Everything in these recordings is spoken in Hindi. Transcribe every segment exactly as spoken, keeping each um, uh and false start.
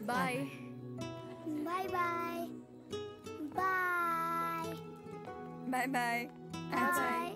Bye bye bye bye bye bye bye.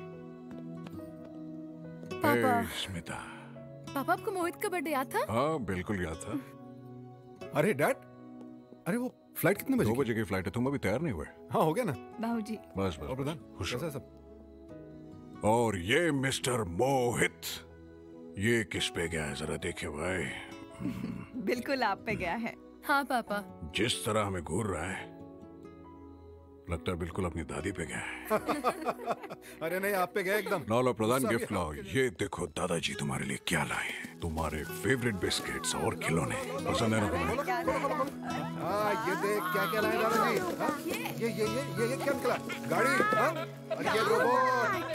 पापा ए, स्मिता। पापा आपको मोहित का बर्थडे याद था? हाँ बिल्कुल याद था। अरे डैड, अरे वो फ्लाइट कितने बजे? दो बजे की फ्लाइट है, तुम अभी तैयार नहीं हुए? हाँ हो गया ना। बाबूजी। बस बस और प्रधान खुश कैसा रहो। सब? और ये मिस्टर मोहित, ये किस पे गया है जरा देखे भाई। बिल्कुल आप पे गया है। हाँ पापा। जिस तरह हमें घूर रहा है, लगता है बिल्कुल अपनी दादी पे गया है। अरे नहीं, आप पे गए एकदम। लो लो प्रधान, गुस्सा गिफ्ट भी लाओ। आपके लिए। ये देखो दादाजी तुम्हारे लिए क्या लाए हैं। तुम्हारे फेवरेट बिस्किट्स और खिलौने पसंद है ना तुम्हें? हाँ ये देख क्या क्या लाए दादाजी। हाँ? ये ये ये ये ये क्या निकला? गाड़ी? हाँ? अरे ये रोबोट।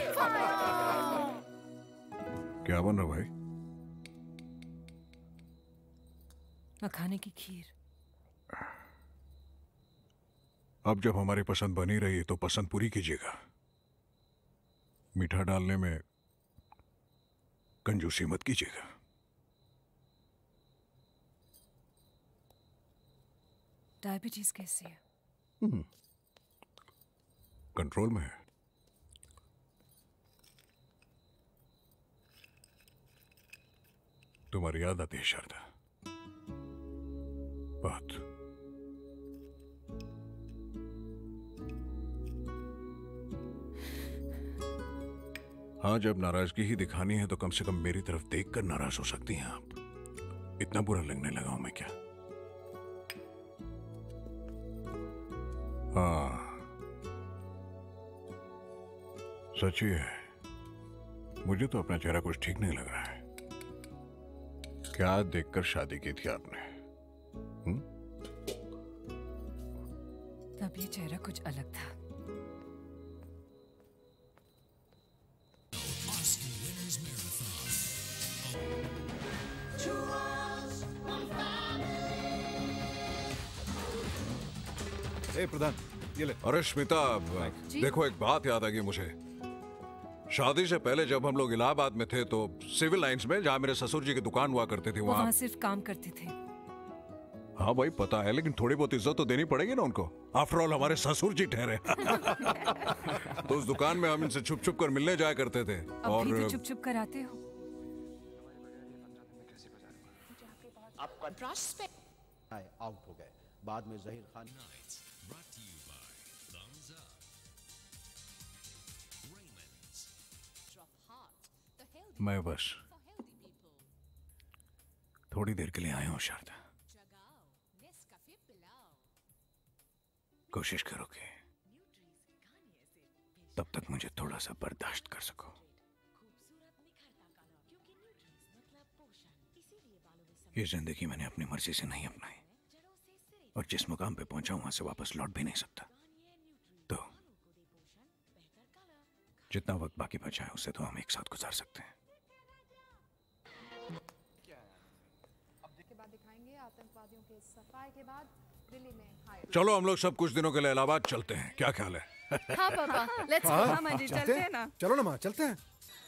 क्या बन रहा भाई? मखाने की खीर। अब जब हमारी पसंद बनी रही है तो पसंद पूरी कीजिएगा। मीठा डालने में कंजूसी मत कीजिएगा। डायबिटीज कैसी है? हम्म, कंट्रोल में है। तुम्हारी याद आती है शारदा, बहुत। हाँ, जब नाराजगी ही दिखानी है तो कम से कम मेरी तरफ देखकर नाराज हो सकती हैं आप। इतना बुरा लगने लगा हूं मैं क्या? हाँ सच ही है, मुझे तो अपना चेहरा कुछ ठीक नहीं लग रहा है। क्या देखकर शादी की थी आपने? हुँ? तब ये चेहरा कुछ अलग था। ए प्रधान ये ले। अरे स्मिता, देखो एक बात याद आ गई मुझे। शादी से पहले जब हम लोग इलाहाबाद में थे तो सिविल लाइंस में, जहाँ मेरे ससुर जी की दुकान हुआ करती थी, वो वहाँ वहाँ सिर्फ काम करते थे। हाँ भाई पता है, लेकिन थोड़ी बहुत इज्जत तो देनी पड़ेगी ना उनको। आफ्टर ऑल हमारे ससुर जी ठहरे। तो उस दुकान में हम इनसे छुप छुप कर मिलने जाया करते थे। अब और भी तो चुप चुप कर आते हो। आउट हो गए। बाद में जहीर खान मैं बस थोड़ी देर के लिए आया हूँ शारदा। कोशिश करो कि तब तक मुझे थोड़ा सा बर्दाश्त कर सको। ये जिंदगी मैंने अपनी मर्जी से नहीं अपनाई, और जिस मुकाम पे पहुंचा वहां से वापस लौट भी नहीं सकता। तो जितना वक्त बाकी बचा है उसे तो हम एक साथ गुजार सकते हैं। आतंकवादियों के सफाई के बाद दिल्ली में चलो हम लोग सब कुछ दिनों के लिए इलाहाबाद चलते हैं, क्या ख्याल है? हाँ पापा, लेट्स गो। हाँ माँ जी, चलते हैं ना। चलो ना माँ, चलते हैं।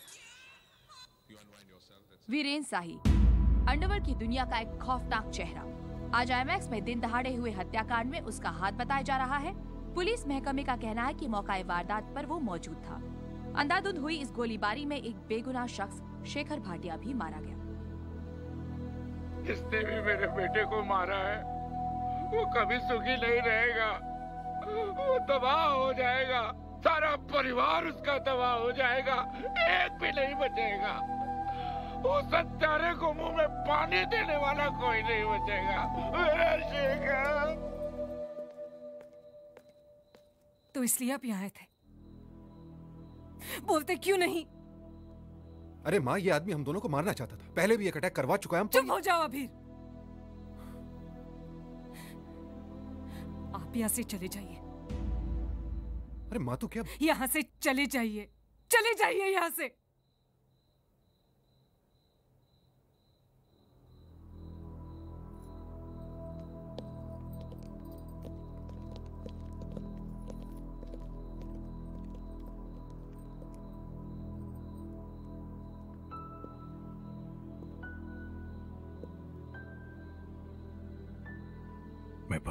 वीरेन शाही, अंडरवर्ल्ड की दुनिया का एक खौफनाक चेहरा। आज आईमैक्स में दिन दहाड़े हुए हत्याकांड में उसका हाथ बताया जा रहा है। पुलिस महकमे का कहना है कि मौका वारदात पर वो मौजूद था। अंधाधुंध हुई इस गोलीबारी में एक बेगुनाह शख्स शेखर भाटिया भी मारा गया। जिसने भी मेरे बेटे को मारा है वो कभी सुखी नहीं रहेगा, वो तबाह हो जाएगा, सारा परिवार उसका तबाह हो जाएगा, एक भी नहीं बचेगा। उस हत्यारे को मुंह में पानी देने वाला कोई नहीं बचेगा। मेरा शेखर। तो इसलिए आप यहाँ थे? बोलते क्यों नहीं? अरे माँ, ये आदमी हम दोनों को मारना चाहता था। पहले भी एक अटैक करवा चुका है हम। चुप हो जाओ अभी। आप यहाँ से चले जाइए। अरे माँ तू क्या? यहाँ से चले जाइए, चले जाइए यहाँ से।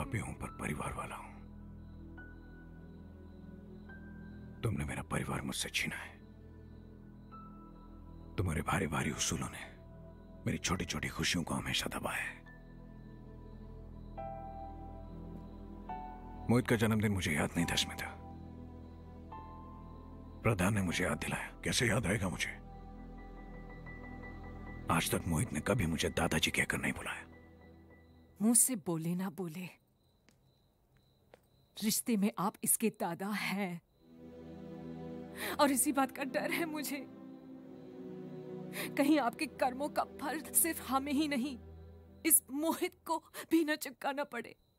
भी हूं पर परिवार वाला हूं। तुमने मेरा परिवार मुझसे छीना है। तुम्हारे भारी भारी उसूलों ने मेरी छोटी छोटी खुशियों को हमेशा दबाया है। मोहित का जन्मदिन मुझे याद नहीं था स्मिता। प्रधान ने मुझे याद दिलाया। कैसे याद रहेगा मुझे? आज तक मोहित ने कभी मुझे दादाजी कहकर नहीं बुलाया। मुंह से बोले ना बोले, रिश्ते में आप इसके दादा हैं और इसी बात का डर है मुझे, कहीं आपके कर्मों का फल सिर्फ हमें ही नहीं, इस मोहित को भी न चुकाना पड़े।